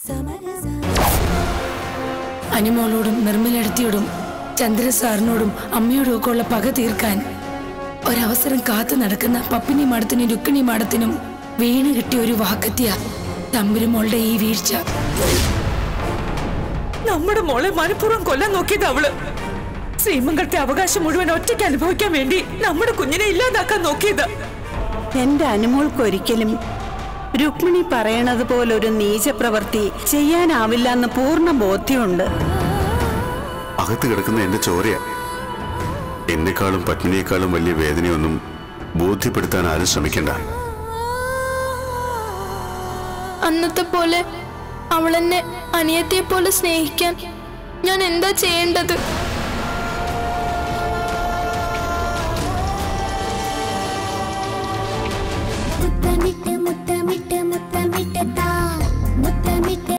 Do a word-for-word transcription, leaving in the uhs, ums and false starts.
അനിമോളോടും നിർമ്മലടുത്തിയോടും ചന്ദ്രസാറിനോടും അമ്മയോടും ഒക്കെ ഉള്ള പക തീർക്കാൻ ഒരവസരം കാത്തു നടക്കുന്ന പപ്പിനി മാടത്തിനും രുക്മിണി മാടത്തിനും വീണ് കിട്ടിയ ഒരു വാക്കത്തിയ തമ്പുരുമോളുടെ ഈ വീഴ്ച. നമ്മുടെ മോളെ മനഃപൂർവ്വം കൊല്ലാൻ നോക്കിയത് അവള്. ശ്രീമംഗലത്തെ അവകാശം മുഴുവൻ ഒറ്റയ്ക്ക് അനുഭവിക്കാൻ വേണ്ടി നമ്മുടെ കുഞ്ഞിനെ ഇല്ലാതാക്കാൻ നോക്കിയത്. എന്റെ അനുമോൾക്ക് ഒരിക്കലും രുക്മിണി പറയണത് പോലൊരു നീചപ്രവൃത്തി ചെയ്യാനാവില്ല എന്ന് പൂർണ്ണ ബോധ്യമുണ്ട്. അകത്ത് കിടക്കുന്ന എന്റെ ചോരയാ. എന്നെക്കാളും പത്മിനിയേക്കാളും വലിയ വേദനയൊന്നും ബോധ്യപ്പെടുത്താൻ ആരും ശ്രമിക്കണ്ട. അന്നത്തെ പോലെ അവളെന്നെ അനിയത്തെ പോലെ സ്നേഹിക്കാൻ ഞാൻ എന്താ ചെയ്യേണ്ടത്? മുത്തമിട്ട് മുത്തമിട്ട് മുത്തമിട്ട്